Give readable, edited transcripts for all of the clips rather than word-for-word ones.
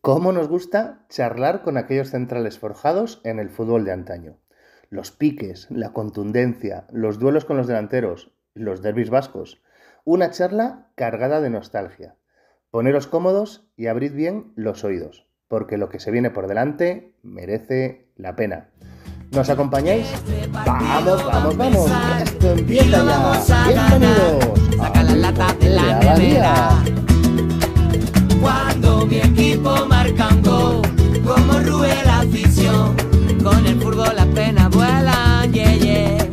¿Cómo nos gusta charlar con aquellos centrales forjados en el fútbol de antaño? Los piques, la contundencia, los duelos con los delanteros, los derbis vascos. Una charla cargada de nostalgia. Poneros cómodos y abrid bien los oídos, porque lo que se viene por delante merece la pena. ¿Nos acompañáis? ¡Vamos, vamos, vamos! ¡Esto empieza ya! ¡Bienvenidos! Saca la lata de la nevera. Cuando mi equipo marca un gol, como rue la afición, con el fútbol las penas vuelan, yeah, yeah.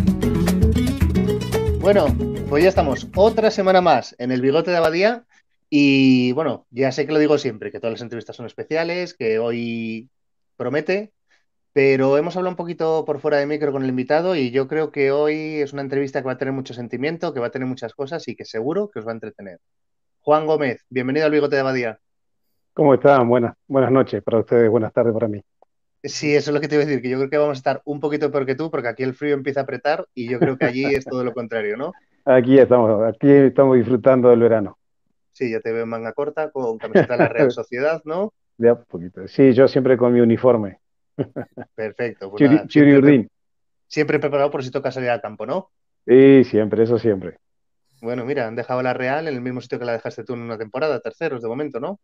Bueno, pues ya estamos otra semana más en el Bigote de Abadía y bueno, ya sé que lo digo siempre, que todas las entrevistas son especiales, que hoy promete, pero hemos hablado un poquito por fuera de micro con el invitado y yo creo que hoy es una entrevista que va a tener mucho sentimiento, que va a tener muchas cosas y que seguro que os va a entretener. Juan Gómez, bienvenido al Bigote de Abadía. ¿Cómo están? Buenas noches para ustedes, buenas tardes para mí. Sí, eso es lo que te iba a decir, que yo creo que vamos a estar un poquito peor que tú, porque aquí el frío empieza a apretar y yo creo que allí es todo lo contrario, ¿no? Aquí estamos disfrutando del verano. Sí, yo te veo en manga corta, con camiseta de la Real Sociedad, ¿no? De a poquito. Sí, yo siempre con mi uniforme. Perfecto, pues nada, Churiurdín. siempre preparado por si toca salir al campo, ¿no? Sí, siempre, eso siempre. Bueno, mira, han dejado la Real en el mismo sitio que la dejaste tú en una temporada, terceros de momento, ¿no?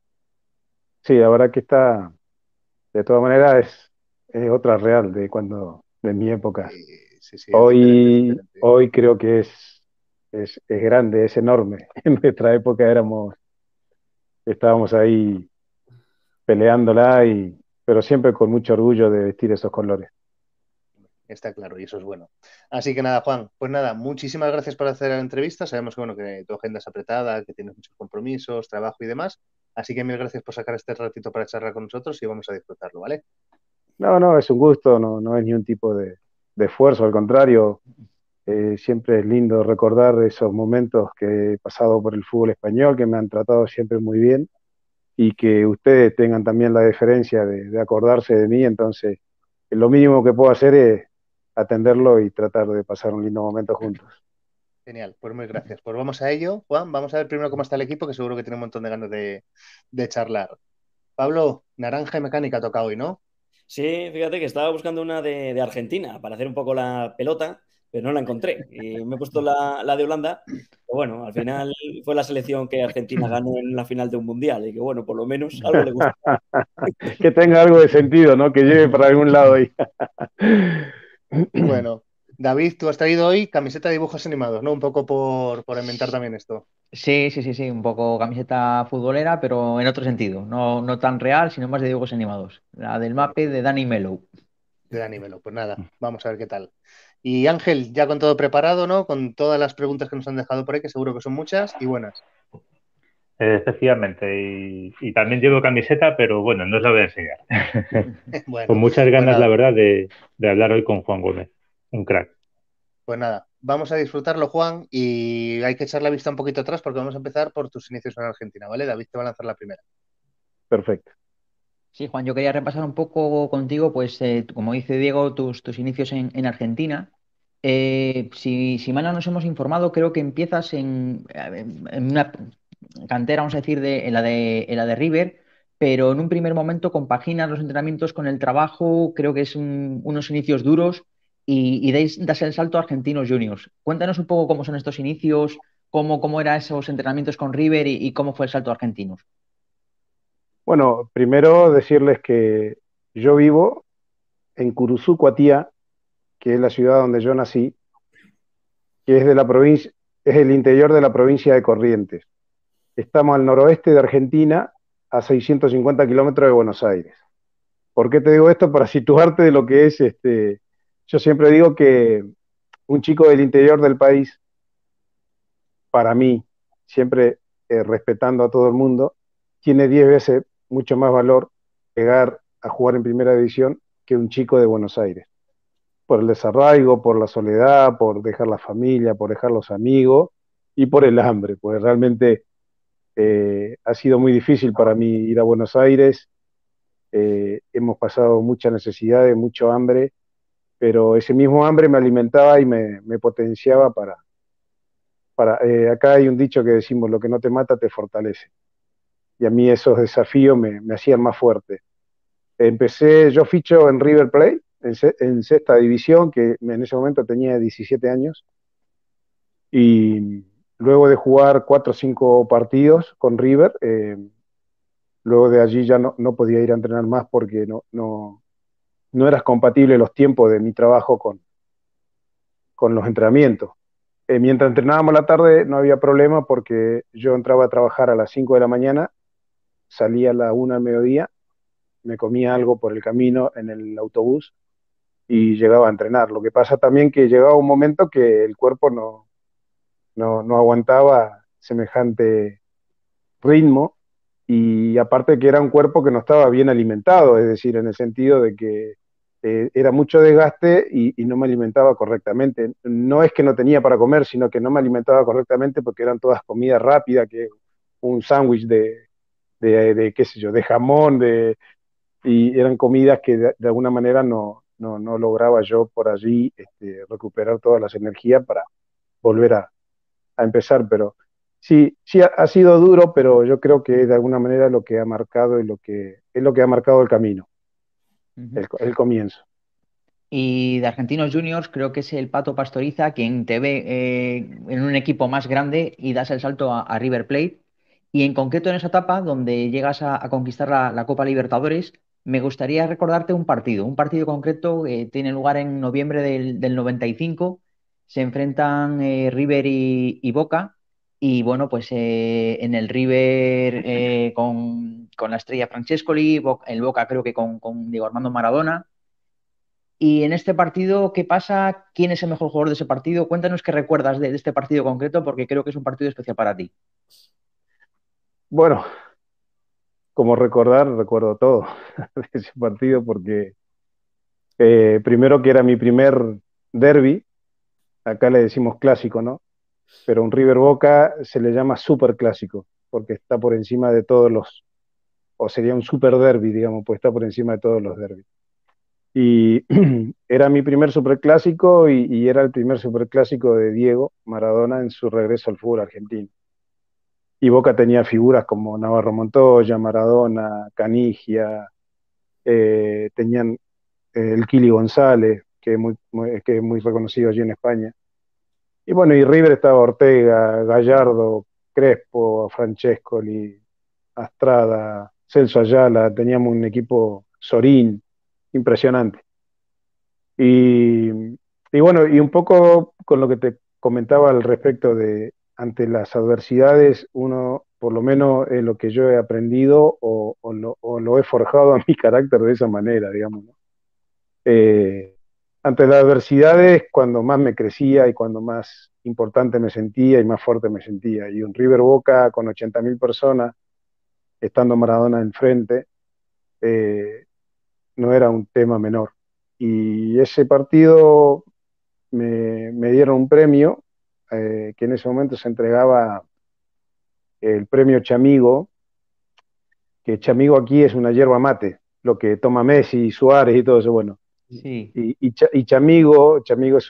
Sí, la verdad que está, de todas maneras, es otra Real de mi época. Sí, es diferente, es Hoy, diferente. hoy creo que es grande, es enorme. En nuestra época estábamos ahí peleándola, pero siempre con mucho orgullo de vestir esos colores. Está claro, y eso es bueno. Así que nada, Juan, pues nada, muchísimas gracias por hacer la entrevista. Sabemos que, bueno, que tu agenda es apretada, que tienes muchos compromisos, trabajo y demás. Así que mil gracias por sacar este ratito para charlar con nosotros y vamos a disfrutarlo, ¿vale? No, es un gusto, no es ni un tipo de esfuerzo, al contrario, siempre es lindo recordar esos momentos que he pasado por el fútbol español, que me han tratado siempre muy bien y que ustedes tengan también la deferencia de acordarse de mí, entonces lo mínimo que puedo hacer es atenderlo y tratar de pasar un lindo momento juntos. Genial, pues muy gracias. Pues vamos a ello, Juan. Vamos a ver primero cómo está el equipo, que seguro que tiene un montón de ganas de charlar. Pablo, naranja y mecánica toca hoy, ¿no? Sí, fíjate que estaba buscando una de Argentina para hacer un poco la pelota, pero no la encontré. Y me he puesto la de Holanda. Pero bueno, al final fue la selección que Argentina ganó en la final de un mundial. Y que bueno, por lo menos algo le gusta. Que tenga algo de sentido, ¿no? Que lleve para algún lado ahí. Bueno, David, tú has traído hoy camiseta de dibujos animados, ¿no? Un poco por inventar también esto. Sí, un poco camiseta futbolera, pero en otro sentido, no tan real, sino más de dibujos animados. La del mape de Danny Mellow. De Dani Melo. Pues nada, vamos a ver qué tal. Y Ángel, ya con todo preparado, ¿no? Con todas las preguntas que nos han dejado por ahí, que seguro que son muchas y buenas. Efectivamente, y también llevo camiseta, pero bueno, no os la voy a enseñar. Bueno, Con muchas pues ganas, la nada, verdad, de hablar hoy con Juan Gómez, un crack. pues nada, vamos a disfrutarlo, Juan, y hay que echar la vista un poquito atrás porque vamos a empezar por tus inicios en Argentina, ¿vale? David te va a lanzar la primera. Perfecto. Sí, Juan, yo quería repasar un poco contigo, pues como dice Diego, tus inicios en Argentina. Si mal no nos hemos informado, creo que empiezas en una cantera, vamos a decir, en la de River, pero en un primer momento compaginas los entrenamientos con el trabajo, creo que es unos inicios duros y das el salto a Argentinos Juniors. Cuéntanos un poco cómo son estos inicios, cómo eran esos entrenamientos con River y cómo fue el salto a Argentinos. Bueno, primero decirles que yo vivo en Curuzú, Cuatía, que es la ciudad donde yo nací, que es de la provincia, es el interior de la provincia de Corrientes. Estamos al noroeste de Argentina, a 650 kilómetros de Buenos Aires. ¿Por qué te digo esto? Para situarte de lo que es yo siempre digo que un chico del interior del país, para mí, siempre respetando a todo el mundo, tiene 10 veces mucho más valor llegar a jugar en primera división que un chico de Buenos Aires. Por el desarraigo, por la soledad, por dejar la familia, por dejar los amigos y por el hambre, porque realmente ha sido muy difícil para mí ir a Buenos Aires. Hemos pasado mucha necesidad, mucho hambre, pero ese mismo hambre me alimentaba y me potenciaba acá hay un dicho que decimos, lo que no te mata te fortalece. y a mí esos desafíos me hacían más fuerte. Yo ficho en River Plate, en sexta división, que en ese momento tenía 17 años, y luego de jugar 4 o 5 partidos con River, luego de allí ya no podía ir a entrenar más porque no eras compatible los tiempos de mi trabajo con los entrenamientos. Mientras entrenábamos la tarde no había problema porque yo entraba a trabajar a las 5 de la mañana, salía a la 1 del mediodía, me comía algo por el camino en el autobús y llegaba a entrenar. Lo que pasa también que llegaba un momento que el cuerpo no aguantaba semejante ritmo, y aparte que era un cuerpo que no estaba bien alimentado, es decir, en el sentido de que era mucho desgaste y no me alimentaba correctamente. No es que no tenía para comer, sino que no me alimentaba correctamente porque eran todas comidas rápidas, que un sándwich de qué sé yo, de jamón, y eran comidas que de alguna manera no lograba yo por allí recuperar todas las energías para volver a empezar, pero sí ha sido duro, pero yo creo que de alguna manera lo que ha marcado y es lo que ha marcado el camino, el comienzo. Y de Argentinos Juniors creo que es el Pato Pastoriza quien te ve en un equipo más grande y das el salto a River Plate. Y en concreto en esa etapa donde llegas a conquistar la Copa Libertadores, me gustaría recordarte un partido concreto que tiene lugar en noviembre del 95. Se enfrentan River y Boca. Y bueno, pues en el River con la estrella Francescoli, el Boca creo que con Diego Armando Maradona. Y en este partido, ¿qué pasa? ¿Quién es el mejor jugador de ese partido? Cuéntanos qué recuerdas de este partido concreto, porque creo que es un partido especial para ti. Bueno, como recuerdo todo de ese partido porque primero que era mi primer derby, acá le decimos clásico, ¿no? Pero un River Boca se le llama super clásico porque está por encima de todos o sería un super derby, digamos, pues está por encima de todos los derbis. Y era mi primer superclásico y era el primer superclásico de Diego Maradona en su regreso al fútbol argentino. Y Boca tenía figuras como Navarro Montoya, Maradona, Canigia, tenían el Kili González, que es muy reconocido allí en España. Y bueno, y River estaba Ortega, Gallardo, Crespo, Francescoli, Astrada, Celso Ayala, teníamos un equipo Sorín, impresionante. Y, y bueno, y un poco con lo que te comentaba al respecto de ante las adversidades, uno, por lo menos lo que yo he aprendido o lo he forjado a mi carácter de esa manera, digamos, ¿no? Ante las adversidades, cuando más me crecía y cuando más importante me sentía y más fuerte me sentía. Y un River Boca con 80.000 personas, estando Maradona enfrente, eh, no era un tema menor. Y ese partido me dieron un premio, que en ese momento se entregaba el premio Chamigo, que Chamigo aquí es una yerba mate, lo que toma Messi, Suárez y todo eso, bueno. Sí. Y Chamigo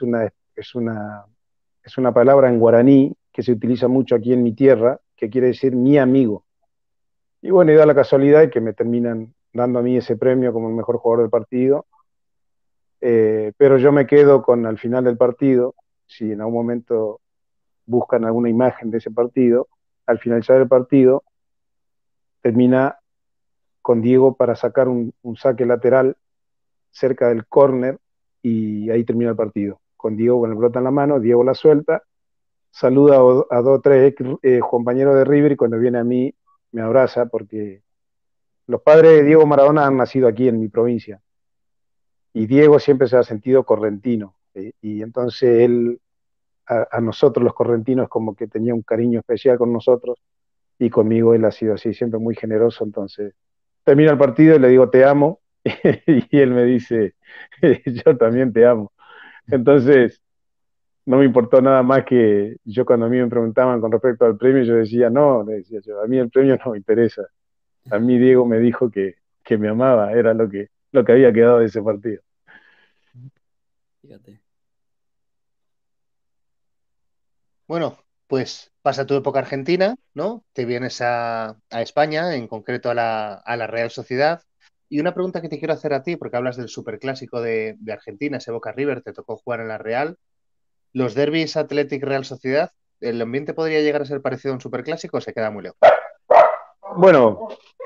es una palabra en guaraní que se utiliza mucho aquí en mi tierra, que quiere decir mi amigo. Y bueno, y da la casualidad de que me terminan dando a mí ese premio como el mejor jugador del partido. Pero yo me quedo con al final del partido, si en algún momento buscan alguna imagen de ese partido, al finalizar el partido termina con Diego para sacar un saque lateral cerca del córner y ahí termina el partido. Con Diego con la pelota en la mano, Diego la suelta, saluda a dos o tres compañeros de River y cuando viene a mí me abraza porque los padres de Diego Maradona han nacido aquí en mi provincia y Diego siempre se ha sentido correntino y entonces él a nosotros los correntinos como que tenía un cariño especial con nosotros y conmigo él ha sido así, siempre muy generoso. Entonces termina el partido y le digo te amo y él me dice yo también te amo. Entonces no me importó nada más que yo cuando a mí me preguntaban con respecto al premio, yo decía no, le decía yo, a mí el premio no me interesa. A mí Diego me dijo que me amaba, era lo que había quedado de ese partido. Fíjate. Bueno, pues pasa tu época argentina, ¿no? Te vienes a España, en concreto a la Real Sociedad. Y una pregunta que te quiero hacer a ti, porque hablas del superclásico de Argentina, ese Boca River, te tocó jugar en la Real. ¿Los derbis Athletic Real Sociedad, el ambiente podría llegar a ser parecido a un superclásico o se queda muy lejos? Bueno,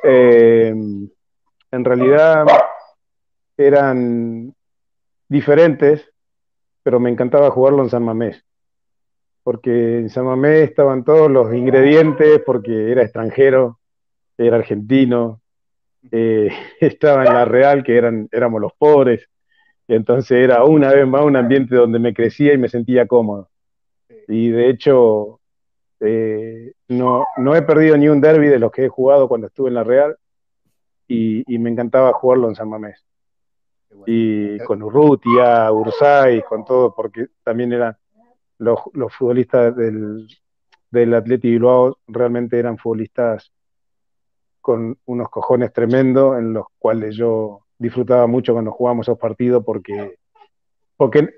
en realidad eran diferentes, pero me encantaba jugarlo en San Mamés, porque en San Mamés estaban todos los ingredientes, porque era extranjero, era argentino, estaba en la Real, que éramos los pobres, y entonces era una vez más un ambiente donde me crecía y me sentía cómodo. Y de hecho, no he perdido ni un derby de los que he jugado cuando estuve en la Real, y me encantaba jugarlo en San Mamés. Y con Urrutia, Ursay, con todo, porque también eran los futbolistas del Athletic Bilbao, realmente eran futbolistas con unos cojones tremendos, en los cuales yo disfrutaba mucho cuando jugábamos esos partidos, porque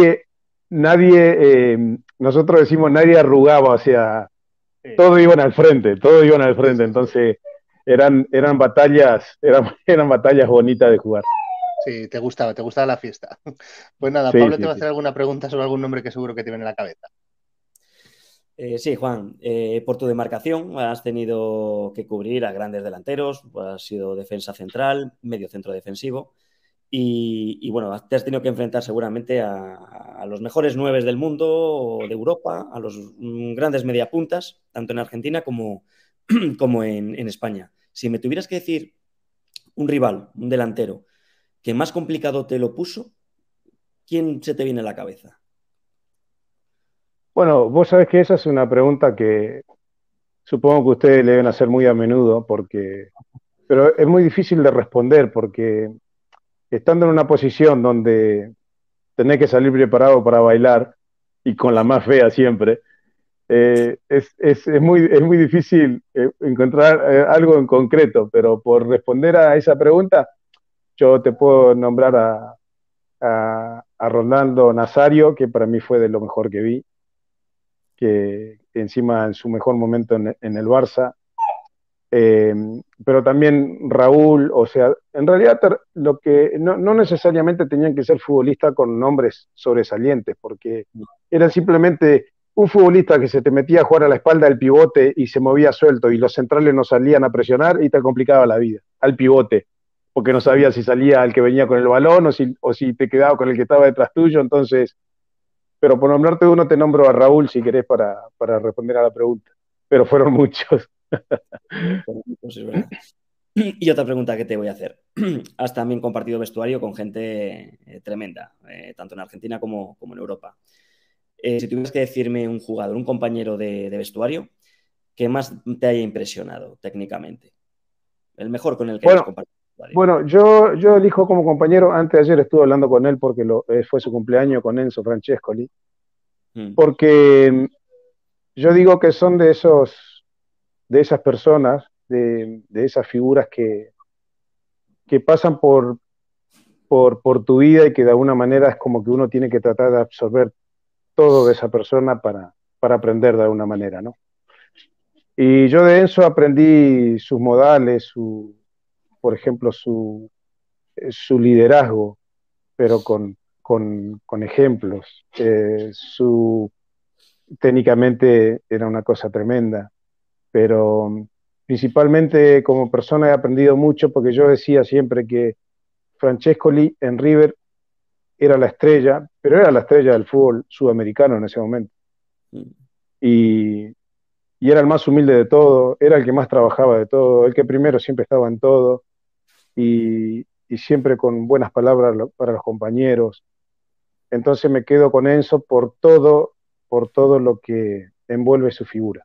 nosotros decimos nadie arrugaba, o sea, todos iban al frente, entonces eran batallas, eran batallas bonitas de jugar. Sí, te gustaba la fiesta. Pues nada, Sí, Pablo sí, te va a sí. hacer alguna pregunta sobre algún nombre que seguro que te viene a la cabeza. Sí, Juan, por tu demarcación has tenido que cubrir a grandes delanteros, has sido defensa central, medio centro defensivo y bueno, te has tenido que enfrentar seguramente a los mejores nueves del mundo o de Europa, a los grandes mediapuntas, tanto en Argentina como en España. Si me tuvieras que decir un rival, un delantero, que más complicado te lo puso, ¿quién se te viene a la cabeza? Bueno, vos sabés que esa es una pregunta que supongo que ustedes le deben hacer muy a menudo, pero es muy difícil de responder, porque estando en una posición donde tenés que salir preparado para bailar, y con la más fea siempre, es muy difícil encontrar algo en concreto, pero por responder a esa pregunta, yo te puedo nombrar a Rolando Nazario, que para mí fue de lo mejor que vi, que encima en su mejor momento en el Barça, eh, pero también Raúl, o sea, en realidad lo que no necesariamente tenían que ser futbolistas con nombres sobresalientes, porque era simplemente un futbolista que se te metía a jugar a la espalda del pivote y se movía suelto y los centrales no salían a presionar y te complicaba la vida, al pivote, porque no sabía si salía el que venía con el balón o si te quedaba con el que estaba detrás tuyo, entonces, pero por nombrarte uno te nombro a Raúl si querés para responder a la pregunta, pero fueron muchos. Pues es verdad. Y otra pregunta que te voy a hacer. Has también compartido vestuario con gente tremenda, tanto en Argentina como en Europa. Si tuvieras que decirme un jugador, un compañero de vestuario, que más te haya impresionado técnicamente. El mejor con el que hayas Bueno, compartido vestuario. Bueno, yo elijo como compañero, antes de ayer estuve hablando con él porque fue su cumpleaños con Enzo Francescoli, Mm. porque yo digo que son de esas personas, de esas figuras que pasan por tu vida y que de alguna manera es como que uno tiene que tratar de absorber todo de esa persona para aprender de alguna manera, ¿no? Y yo de Enzo aprendí sus modales, por ejemplo, su liderazgo, pero con ejemplos. Técnicamente era una cosa tremenda, pero principalmente como persona he aprendido mucho, porque yo decía siempre que Francescoli en River era la estrella, pero era la estrella del fútbol sudamericano en ese momento. Mm. Y, y era el más humilde de todo, era el que más trabajaba de todo, el que primero siempre estaba en todo, y siempre con buenas palabras para los compañeros. Entonces me quedo con Enzo por todo lo que envuelve su figura.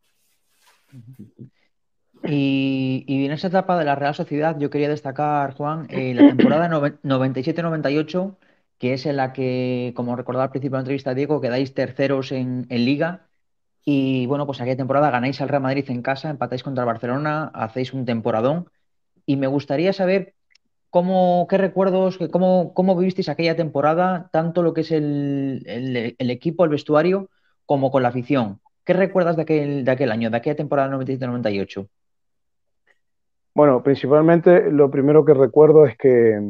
Y en esa etapa de la Real Sociedad yo quería destacar, Juan, la temporada 97-98, que es en la que, como recordaba al principio de la entrevista, Diego, quedáis terceros en Liga. Y bueno, pues aquella temporada ganáis al Real Madrid en casa, empatáis contra el Barcelona, hacéis un temporadón. Y me gustaría saber qué recuerdos, cómo vivisteis aquella temporada, tanto lo que es el equipo, el vestuario, como con la afición. ¿Qué recuerdas de aquel año, de aquella temporada 97-98? Bueno, principalmente lo primero que recuerdo es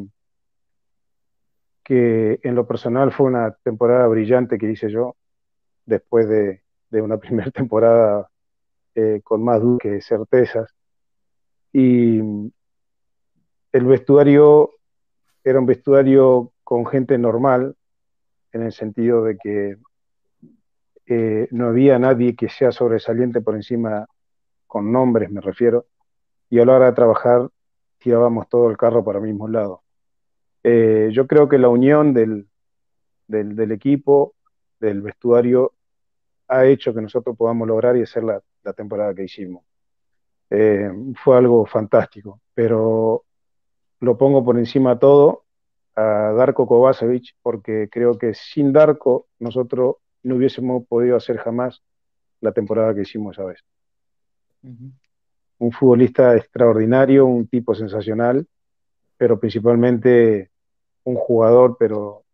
que en lo personal fue una temporada brillante que hice yo, después de una primera temporada con más dudas que certezas. Y el vestuario era un vestuario con gente normal, en el sentido de que no había nadie que sea sobresaliente por encima, con nombres me refiero, y a la hora de trabajar tirábamos todo el carro para el mismo lado. Yo creo que la unión del equipo, del vestuario, ha hecho que nosotros podamos lograr y hacer la temporada que hicimos. Fue algo fantástico, pero lo pongo por encima de todo a Darko Kovacevic, porque creo que sin Darko nosotros no hubiésemos podido hacer jamás la temporada que hicimos esa vez. Ujú. Un futbolista extraordinario, un tipo sensacional, pero principalmente un jugador, pero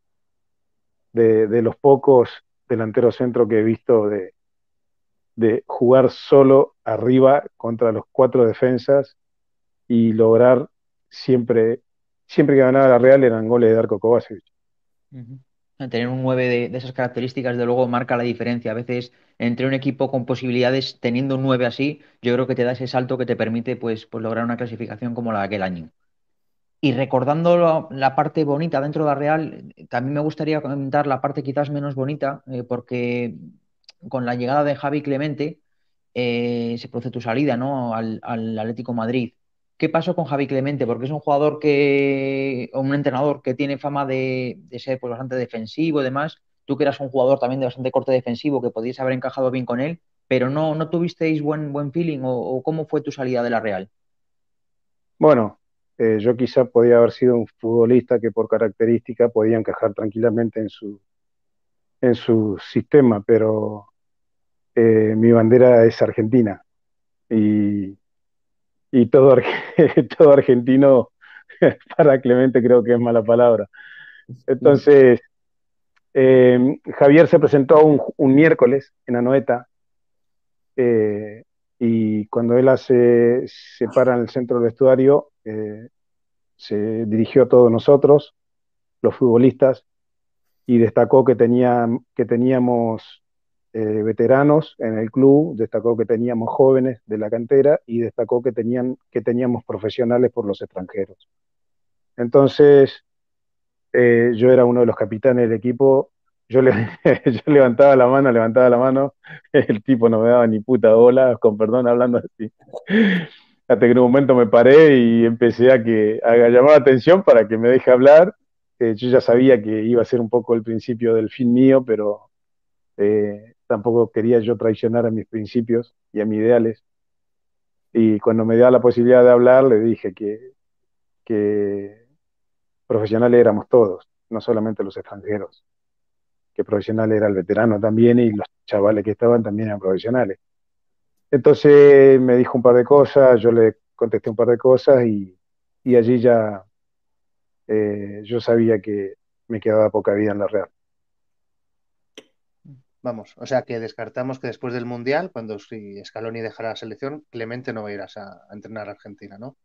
de los pocos delanteros centro que he visto de jugar solo arriba contra los 4 defensas y lograr siempre que ganaba la Real eran goles de Darko Kovacevic. Ujú. Tener un 9 de esas características, de luego, marca la diferencia. A veces, entre un equipo con posibilidades, teniendo un 9 así, yo creo que te da ese salto que te permite pues lograr una clasificación como la de aquel año. Y recordando la parte bonita dentro de la Real, también me gustaría comentar la parte quizás menos bonita, porque con la llegada de Javi Clemente se produce tu salida, ¿no? al Atlético Madrid. ¿Qué pasó con Javi Clemente? Porque es un jugador o un entrenador que tiene fama de ser pues, bastante defensivo y demás. Tú que eras un jugador también de bastante corte defensivo, que podías haber encajado bien con él, pero no tuvisteis buen feeling, o ¿cómo fue tu salida de la Real? Bueno, yo quizá podía haber sido un futbolista que por característica podía encajar tranquilamente en su sistema, pero mi bandera es Argentina y, y todo, todo argentino para Clemente creo que es mala palabra. Entonces, Javier se presentó un miércoles en Anoeta, eh, y cuando él se para en el centro del vestuario, se dirigió a todos nosotros, los futbolistas, y destacó que teníamos veteranos en el club, destacó que teníamos jóvenes de la cantera y destacó que teníamos profesionales por los extranjeros. Entonces, yo era uno de los capitanes del equipo, yo levantaba la mano, el tipo no me daba ni puta bola, con perdón hablando así. Hasta que en un momento me paré y empecé a llamar la atención para que me deje hablar. Yo ya sabía que iba a ser un poco el principio del fin mío, pero tampoco quería yo traicionar a mis principios y a mis ideales. Y cuando me dio la posibilidad de hablar, le dije que profesionales éramos todos, no solamente los extranjeros, que profesional era el veterano también y los chavales que estaban también eran profesionales. Entonces me dijo un par de cosas, yo le contesté un par de cosas y allí ya yo sabía que me quedaba poca vida en la Real. Vamos, o sea que descartamos que después del Mundial, cuando si Scaloni dejara la selección, Clemente no va a ir a entrenar a Argentina, ¿no?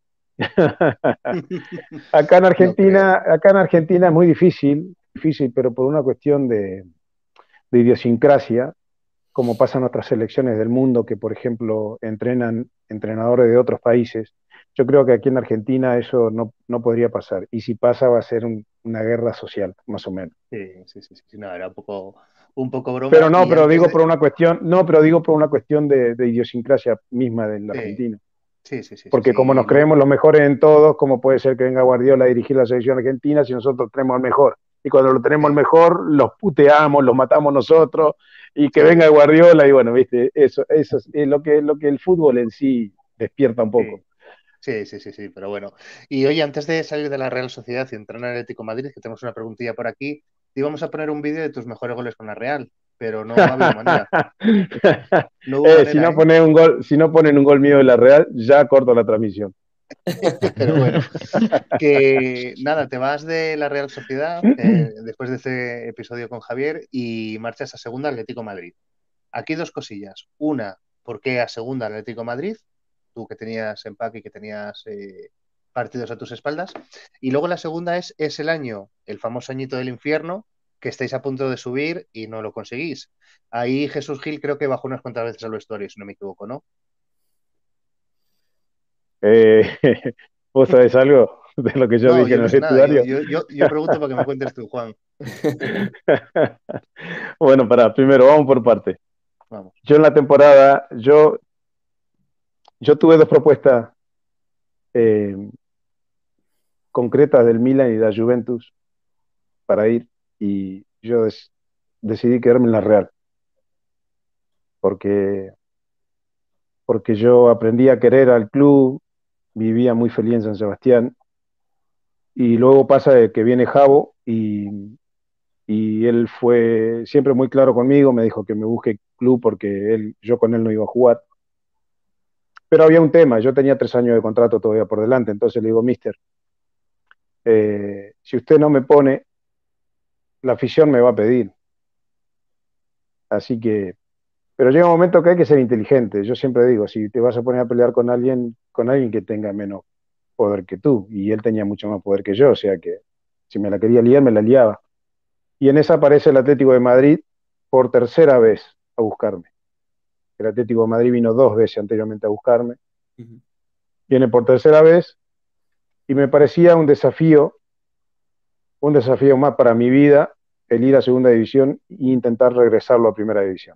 No creo. Acá en Argentina es muy difícil, pero por una cuestión de idiosincrasia, como pasa en otras selecciones del mundo que, por ejemplo, entrenan entrenadores de otros países. Yo creo que aquí en Argentina eso no podría pasar. Y si pasa, va a ser una guerra social, más o menos. Sí, no, era un poco Pero broma. no, Y pero antes digo de. por una cuestión, no, pero digo por una cuestión de idiosincrasia misma del Sí, argentino. sí, Porque como sí, nos no. creemos los mejores en todos, ¿cómo puede ser que venga Guardiola a dirigir la selección argentina si nosotros tenemos al mejor? Y cuando lo tenemos al Sí, mejor, los puteamos, los matamos nosotros, y que venga sí, Guardiola, y bueno, viste, eso es lo que el fútbol en sí despierta un poco. sí. Sí, pero bueno. Y oye, antes de salir de la Real Sociedad y entrar en el Atlético de Madrid, que tenemos una preguntilla por aquí, te íbamos a poner un vídeo de tus mejores goles con la Real, pero no ha habido manera. No hubo Si manera, no ¿eh? ponen un gol, si no ponen un gol mío de la Real, ya corto la transmisión. Pero bueno, que nada, te vas de la Real Sociedad después de ese episodio con Javier y marchas a segunda Atlético de Madrid. Aquí dos cosillas. Una, ¿por qué a segunda el Atlético de Madrid? Tú que tenías empaque y que tenías partidos a tus espaldas. Y luego la segunda es el año, el famoso añito del infierno, que estáis a punto de subir y no lo conseguís. Ahí Jesús Gil creo que bajó unas cuantas veces al vestuario, si no me equivoco, ¿no? Eh, ¿Vos sabés algo de lo que yo No, dije yo en no el sé nada. vestuario? Yo pregunto para que me cuentes tú, Juan. Bueno, primero vamos por partes. Vamos. Yo en la temporada, yo tuve dos propuestas eh, concretas del Milan y de la Juventus para ir y yo decidí quedarme en la Real porque, porque yo aprendí a querer al club, vivía muy feliz en San Sebastián y luego pasa de que viene Javo y él fue siempre muy claro conmigo, me dijo que me busque club porque yo con él no iba a jugar. Pero había un tema, yo tenía 3 años de contrato todavía por delante, entonces le digo, mister, si usted no me pone, la afición me va a pedir. Así que, pero llega un momento que hay que ser inteligente. Yo siempre digo, si te vas a poner a pelear con alguien que tenga menos poder que tú, y él tenía mucho más poder que yo, o sea que si me la quería liar, me la liaba. Y en esa aparece el Atlético de Madrid por tercera vez a buscarme. El Atlético de Madrid vino 2 veces anteriormente a buscarme. Viene por tercera vez y me parecía un desafío más para mi vida el ir a segunda división e intentar regresarlo a primera división.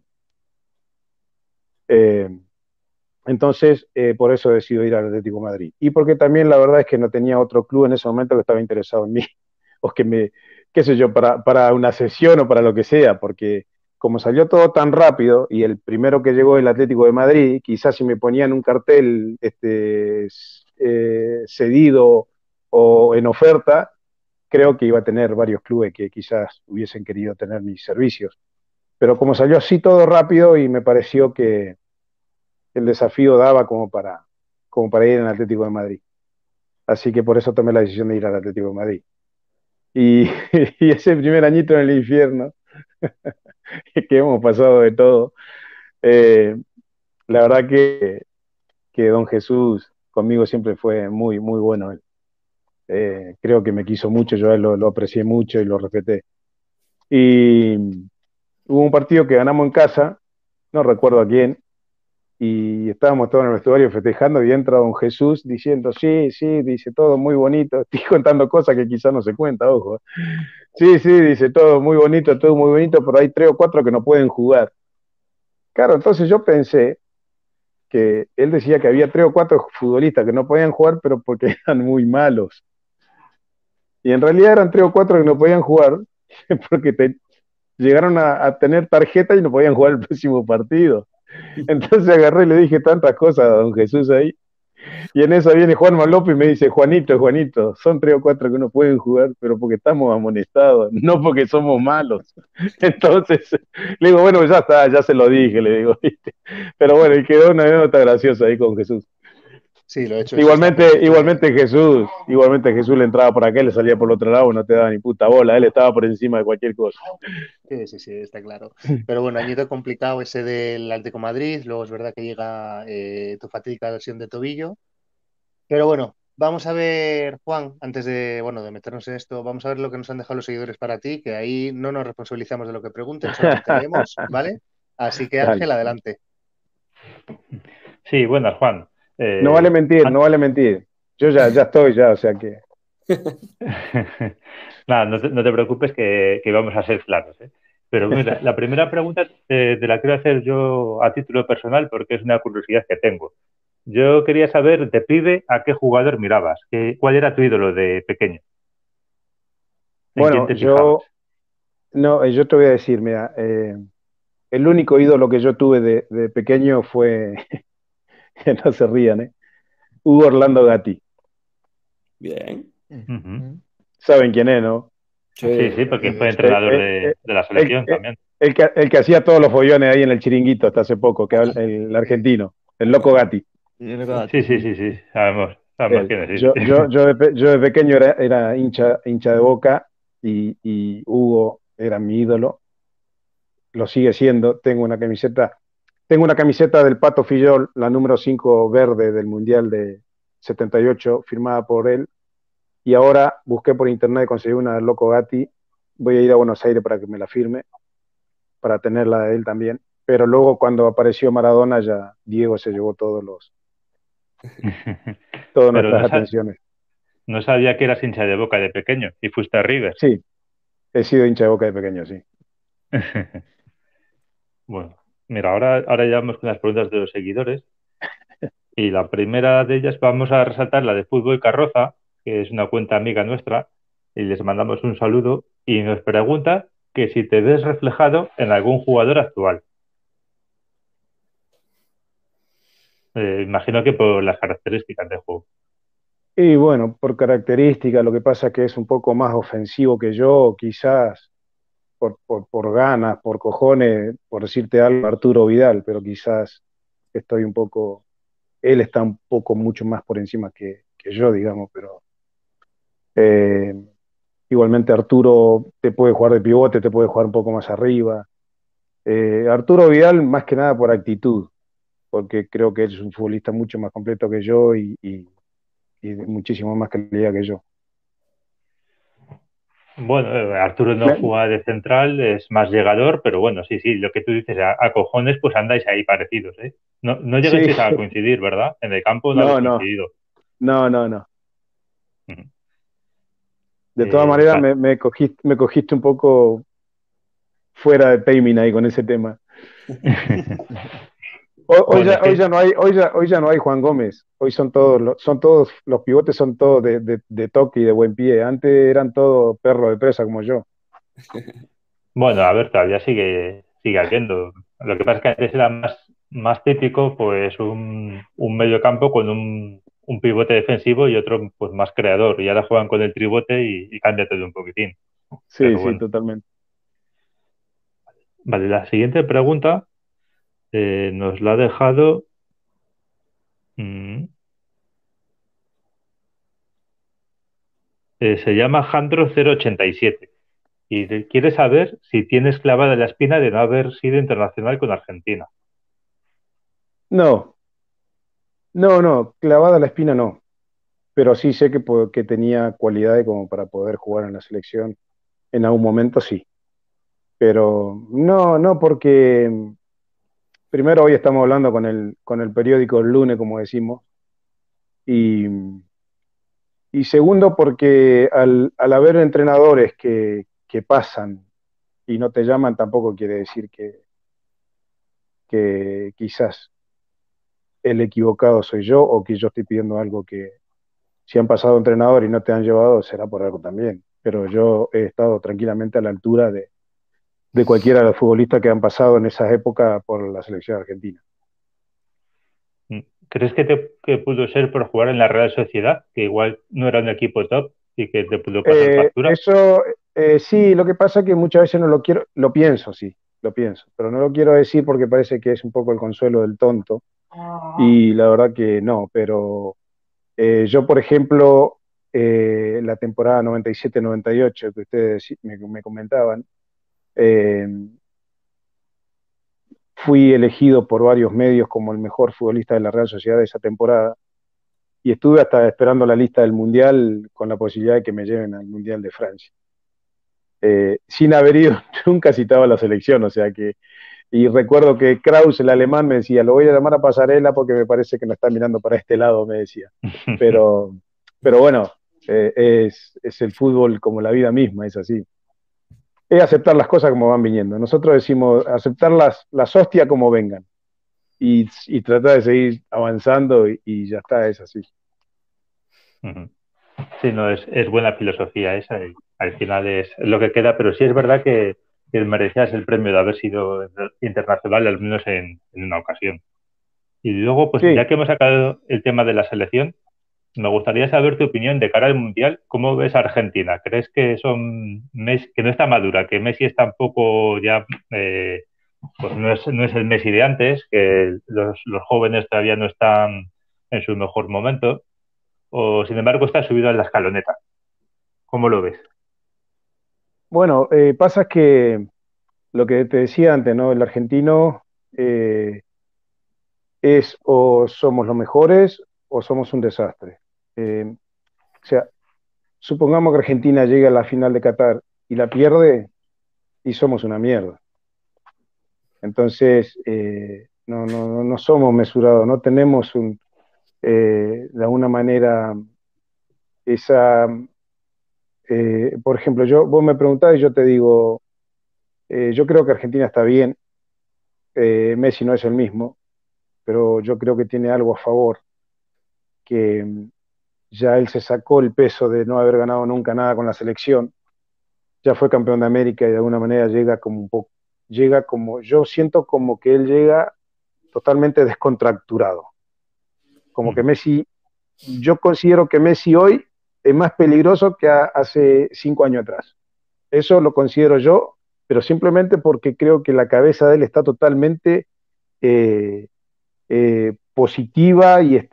Eh, entonces, por eso decido ir al Atlético de Madrid. Y porque también la verdad es que no tenía otro club en ese momento que estaba interesado en mí, o que qué sé yo, para una sesión o para lo que sea, porque como salió todo tan rápido y el primero que llegó el Atlético de Madrid, quizás si me ponían un cartel cedido o en oferta, creo que iba a tener varios clubes que quizás hubiesen querido tener mis servicios. Pero como salió así todo rápido y me pareció que el desafío daba como para ir al Atlético de Madrid. Así que por eso tomé la decisión de ir al Atlético de Madrid. Y, y ese primer añito en el infierno, que hemos pasado de todo, eh, la verdad que don Jesús conmigo siempre fue muy, muy bueno. Creo que me quiso mucho, yo a él lo aprecié mucho y lo respeté. Y hubo un partido que ganamos en casa, no recuerdo a quién, y estábamos todos en el vestuario festejando y entra don Jesús diciendo, sí, sí, dice, todo muy bonito, estoy contando cosas que quizás no se cuenta, ojo. Sí, sí, dice, todo muy bonito, pero hay 3 o 4 que no pueden jugar. Claro, entonces yo pensé que él decía que había 3 o 4 futbolistas que no podían jugar, pero porque eran muy malos. Y en realidad eran 3 o 4 que no podían jugar porque llegaron a tener tarjeta y no podían jugar el próximo partido. Entonces agarré y le dije tantas cosas a don Jesús ahí. Y en eso viene Juanma López y me dice, Juanito, Juanito, son 3 o 4 que no pueden jugar, pero porque estamos amonestados, no porque somos malos. Entonces, le digo, bueno, ya está, ya se lo dije, le digo, ¿viste? Pero bueno, y quedó una anécdota graciosa ahí con Jesús. Sí, lo he hecho, eso está Igualmente, perfecto. igualmente Jesús le entraba por acá, le salía por el otro lado, no te daba ni puta bola, él estaba por encima de cualquier cosa. Sí, sí, sí, está claro. Pero bueno, añito complicado ese del Atlético de Madrid, luego es verdad que llega tu fatídica lesión de tobillo. Pero bueno, vamos a ver, Juan, antes de, bueno, de meternos en esto, vamos a ver lo que nos han dejado los seguidores para ti, que ahí no nos responsabilizamos de lo que pregunten, solamente leemos, ¿vale? Así que Dale. Ángel, adelante. Sí, buenas, Juan. No vale mentir, no vale mentir. Yo ya estoy, o sea que... Nada, no te preocupes que vamos a ser claros, ¿eh? Pero mira, la primera pregunta te la quiero hacer yo a título personal porque es una curiosidad que tengo. Yo quería saber, de pibe, ¿a qué jugador mirabas? ¿Cuál era tu ídolo de pequeño? ¿En quién Bueno, te fijabas? yo te voy a decir, mira, el único ídolo que yo tuve de pequeño fue, no se rían, Hugo Orlando Gatti. Bien. Ujú. ¿Saben quién es, no? Sí, sí, porque fue Eh, entrenador eh, eh, de la el, selección también. el que hacía todos los follones ahí en el Chiringuito hasta hace poco, el argentino, el loco Gatti. Sí, sí, sí, sí, sabemos Él. quién es. Sí, Yo de pequeño era hincha de Boca y Hugo era mi ídolo. lo sigue siendo. Tengo una camiseta del Pato Fillol, la número 5 verde del Mundial de 78, firmada por él. Y ahora busqué por internet, conseguí una del Loco Gatti. Voy a ir a Buenos Aires para que me la firme, para tenerla de él también. Pero luego cuando apareció Maradona, ya Diego se llevó todas Pero nuestras atenciones. no sabía que eras hincha de Boca de pequeño y fuiste a River. Sí, he sido hincha de Boca de pequeño, sí. Bueno, mira, ahora ya vamos con las preguntas de los seguidores. Y la primera de ellas vamos a resaltar la de Fútbol Carroza, que es una cuenta amiga nuestra, y les mandamos un saludo y nos pregunta que si te ves reflejado en algún jugador actual. Imagino que por las características del juego. Y bueno, por característica, lo que pasa es que es un poco más ofensivo que yo, quizás por ganas, por cojones, por decirte algo, Arturo Vidal, pero quizás él está un poco mucho más por encima que yo, digamos, pero eh, igualmente Arturo te puede jugar de pivote, te puede jugar un poco más arriba. Arturo Vidal más que nada por actitud, porque creo que él es un futbolista mucho más completo que yo y de muchísimo más calidad que yo. Bueno, Arturo no juega de central, es más llegador, pero bueno, sí, lo que tú dices, a cojones, pues andáis ahí parecidos, ¿eh? No llegáis Sí. a coincidir, ¿verdad? En el campo no habéis coincidido. No. Ujú. De todas maneras, Vale. me cogiste un poco fuera de timing ahí con ese tema. Hoy ya no hay Juan Gómez. Hoy son todos los pivotes son todos de toque y de buen pie. Antes eran todos perros de presa como yo. Bueno, a ver, todavía sigue habiendo. Lo que pasa es que antes era más típico, pues un medio campo con un pivote defensivo y otro pues más creador. Y ahora juegan con el tribote y cambia todo un poquitín. Sí, Pero sí, bueno. totalmente. Vale, la siguiente pregunta nos la ha dejado. Se llama Jandro087 y quiere saber si tienes clavada la espina de no haber sido internacional con Argentina. No, clavada la espina no. Pero sí sé que tenía cualidades como para poder jugar en la selección. En algún momento sí. Pero no, porque primero hoy estamos hablando con el periódico El Lunes, como decimos, y, y segundo porque al haber entrenadores que pasan y no te llaman, tampoco quiere decir que quizás el equivocado soy yo o que yo estoy pidiendo algo que si han pasado entrenador y no te han llevado, será por algo también. Pero yo he estado tranquilamente a la altura de cualquiera de los futbolistas que han pasado en esas épocas por la selección argentina. ¿Crees que pudo ser por jugar en la Real Sociedad, que igual no era un equipo top y que te pudo pasar factura? Sí, lo que pasa es que muchas veces no lo quiero, lo pienso, pero no lo quiero decir porque parece que es un poco el consuelo del tonto y la verdad que no, pero yo, por ejemplo, la temporada 97-98 que ustedes me comentaban, eh, fui elegido por varios medios como el mejor futbolista de la Real Sociedad de esa temporada y estuve hasta esperando la lista del Mundial con la posibilidad de que me lleven al Mundial de Francia. Sin haber ido nunca citado a la selección, o sea que, y recuerdo que Kraus, el alemán, me decía, lo voy a llamar a pasarela porque me parece que no está mirando para este lado, me decía. Pero bueno, es el fútbol como la vida misma, es así. Es aceptar las cosas como van viniendo. Nosotros decimos aceptar las hostias como vengan y tratar de seguir avanzando y ya está, es así. Sí, no, es buena filosofía esa y al final es lo que queda, pero sí es verdad que merecías el premio de haber sido internacional, al menos en una ocasión. Y luego, pues Sí. ya que hemos sacado el tema de la selección, me gustaría saber tu opinión de cara al Mundial. ¿Cómo ves a Argentina? ¿Crees que que no está madura, que Messi está un poco ya, pues no es el Messi de antes, que los jóvenes todavía no están en su mejor momento? ¿O sin embargo está subido en la escaloneta? ¿Cómo lo ves? Bueno, pasa que lo que te decía antes, ¿no? El argentino es o somos los mejores o somos un desastre. O sea, supongamos que Argentina llega a la final de Qatar y la pierde y somos una mierda. Entonces, no somos mesurados, no tenemos de alguna manera esa, por ejemplo, vos me preguntás y yo te digo, yo creo que Argentina está bien, Messi no es el mismo, pero yo creo que tiene algo a favor, que ya él se sacó el peso de no haber ganado nunca nada con la selección, ya fue campeón de América y de alguna manera llega como un poco, llega como, yo siento como que él llega totalmente descontracturado, como que Messi, yo considero que Messi hoy es más peligroso que hace 5 años atrás. Eso lo considero yo, pero simplemente porque creo que la cabeza de él está totalmente eh, positiva y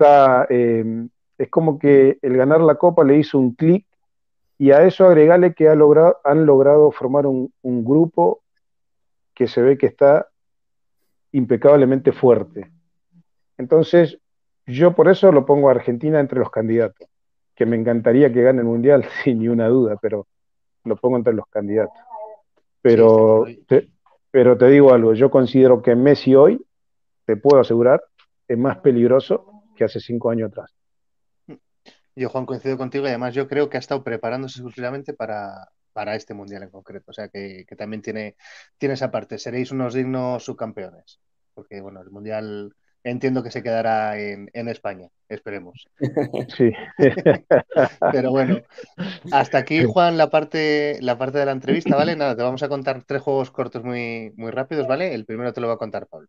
es como que el ganar la Copa le hizo un clic y a eso agregarle que han logrado formar un grupo que se ve que está impecablemente fuerte. Entonces, yo por eso lo pongo a Argentina entre los candidatos, que me encantaría que gane el Mundial, sin ni una duda, pero lo pongo entre los candidatos. Sí, está claro. Pero te digo algo, yo considero que Messi hoy, te puedo asegurar, es más peligroso que hace 5 años atrás. Yo, Juan, coincido contigo y además yo creo que ha estado preparándose exclusivamente para este mundial en concreto. O sea, que también tiene esa parte. Seréis unos dignos subcampeones. Porque, bueno, el mundial entiendo que se quedará en España. Esperemos. Sí. Pero bueno, hasta aquí, Juan, la parte de la entrevista, ¿vale? Nada, te vamos a contar 3 juegos cortos muy, muy rápidos, ¿vale? El primero te lo va a contar Pablo.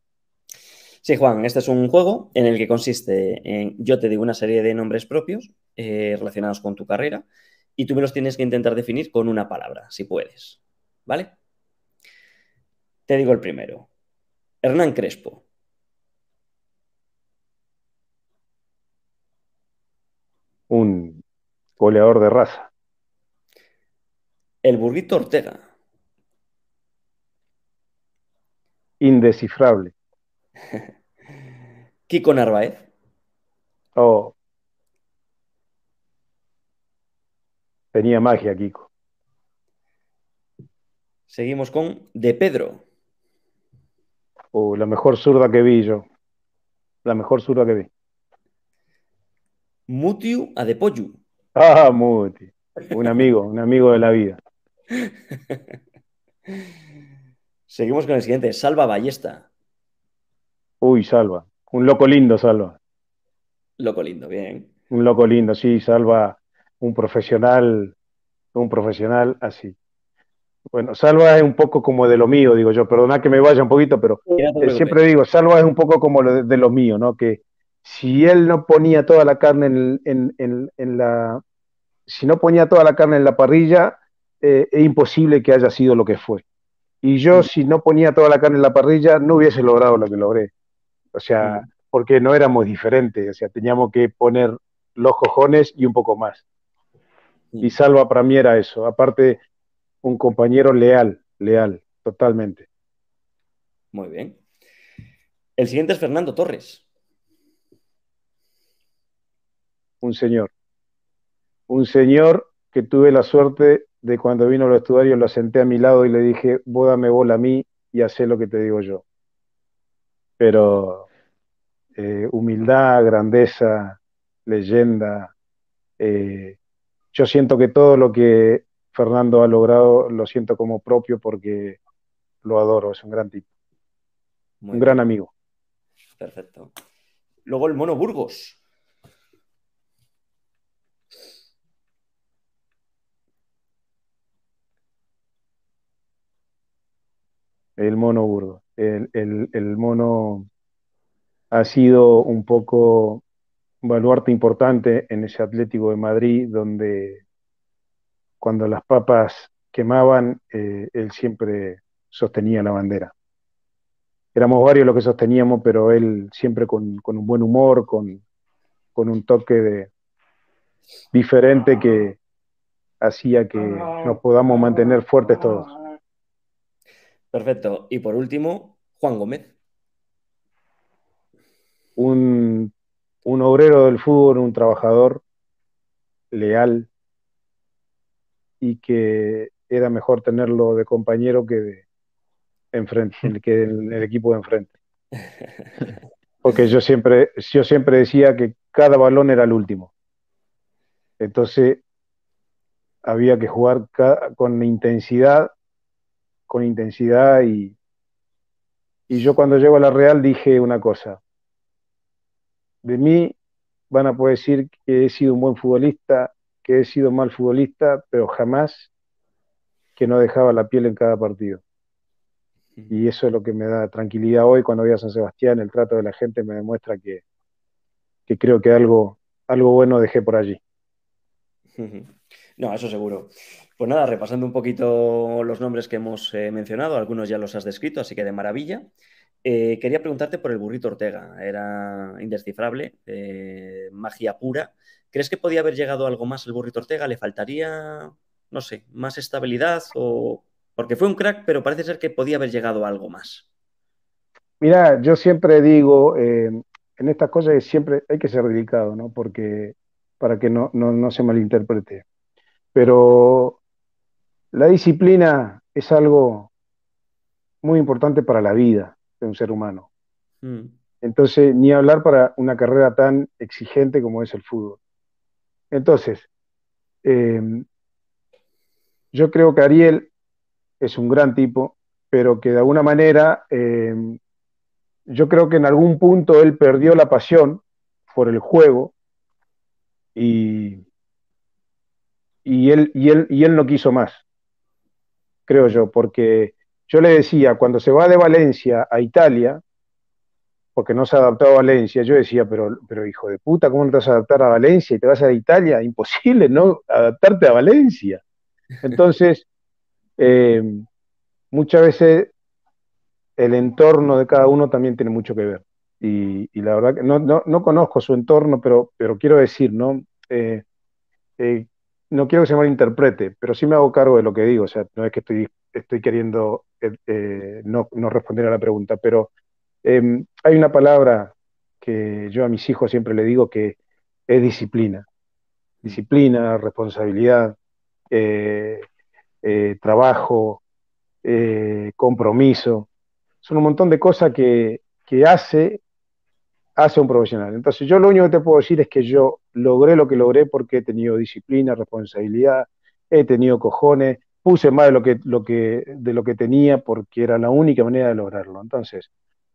Sí, Juan, este es un juego en el que consiste en, yo te digo una serie de nombres propios relacionados con tu carrera y tú me los tienes que intentar definir con una palabra, si puedes, ¿vale? Te digo el primero. Hernán Crespo. Un goleador de raza, El Burrito Ortega. indescifrable. Kiko Narváez. Oh, tenía magia, Kiko. Seguimos con De Pedro. La mejor zurda que vi yo. La mejor zurda que vi. Mutiu Adepoyu. Ah, Muti. Un amigo de la vida. Seguimos con el siguiente. Salva Ballesta. Uy, Salva. Un loco lindo, Salva. Loco lindo, bien. Un loco lindo, sí, Salva. Un profesional así. Bueno, Salva es un poco como de lo mío, digo yo. Perdona que me vaya un poquito, pero No te preocupes. siempre digo, Salva es un poco como de lo mío, ¿no? Que si él no ponía toda la carne si no ponía toda la carne en la parrilla, es imposible que haya sido lo que fue. Y yo, si no ponía toda la carne en la parrilla, no hubiese logrado lo que logré. O sea, porque no éramos diferentes, o sea, teníamos que poner los cojones y un poco más. Y Salva para mí era eso. Aparte, un compañero leal, totalmente. Muy bien. El siguiente es Fernando Torres. Un señor. Un señor que tuve la suerte de cuando vino al vestuario, lo senté a mi lado y le dije, vos dame bola a mí y hacé lo que te digo yo. Pero humildad, grandeza, leyenda. Yo siento que todo lo que Fernando ha logrado lo siento como propio porque lo adoro, es un gran tipo, Muy un bien. gran amigo. Perfecto. Luego el Mono Burgos. El mono burdo. El mono ha sido un poco un baluarte importante en ese Atlético de Madrid, donde cuando las papas quemaban, él siempre sostenía la bandera. Éramos varios los que sosteníamos, pero él siempre con un buen humor, con un toque diferente que hacía que nos podamos mantener fuertes todos. Perfecto. Y por último, Juan Gómez. Un, un obrero del fútbol, un trabajador leal y que era mejor tenerlo de compañero que de enfrente, que en el equipo de enfrente. Porque yo siempre decía que cada balón era el último. Entonces había que jugar con intensidad y yo cuando llego a la Real dije una cosa, de mí van a poder decir que he sido un buen futbolista, que he sido mal futbolista, pero jamás que no dejaba la piel en cada partido. Y eso es lo que me da tranquilidad hoy cuando voy a San Sebastián, el trato de la gente me demuestra que creo que algo bueno dejé por allí. No, eso seguro. Pues nada, repasando un poquito los nombres que hemos mencionado, algunos ya los has descrito, así que de maravilla. Quería preguntarte por el Burrito Ortega. Era indescifrable, magia pura. ¿Crees que podía haber llegado algo más el Burrito Ortega? ¿Le faltaría, no sé, más estabilidad? Porque fue un crack, pero parece ser que podía haber llegado algo más. Mira, yo siempre digo, en estas cosas siempre hay que ser delicado, ¿no? Porque para que no se malinterprete. Pero la disciplina es algo muy importante para la vida de un ser humano. Mm. Entonces, ni hablar para una carrera tan exigente como es el fútbol. Entonces, eh, yo creo que Ariel es un gran tipo, pero que de alguna manera, yo creo que en algún punto él perdió la pasión por el juego y, y él no quiso más, creo yo, porque yo le decía, cuando se va de Valencia a Italia, porque no se adaptó a Valencia, yo decía, pero hijo de puta, ¿cómo no te vas a adaptar a Valencia y te vas a Italia? Imposible, ¿no? Adaptarte a Valencia. Entonces, eh, muchas veces el entorno de cada uno también tiene mucho que ver. Y la verdad que no conozco su entorno, pero quiero decir, ¿no? Eh, no quiero que se malinterprete, pero sí me hago cargo de lo que digo. O sea, no es que estoy queriendo no responder a la pregunta, pero hay una palabra que yo a mis hijos siempre le digo que es disciplina. Disciplina, responsabilidad, eh, trabajo, compromiso. Son un montón de cosas que hace un profesional. Entonces, yo lo único que te puedo decir es que yo logré lo que logré porque he tenido disciplina, responsabilidad, he tenido cojones, puse más de lo que tenía porque era la única manera de lograrlo. Entonces,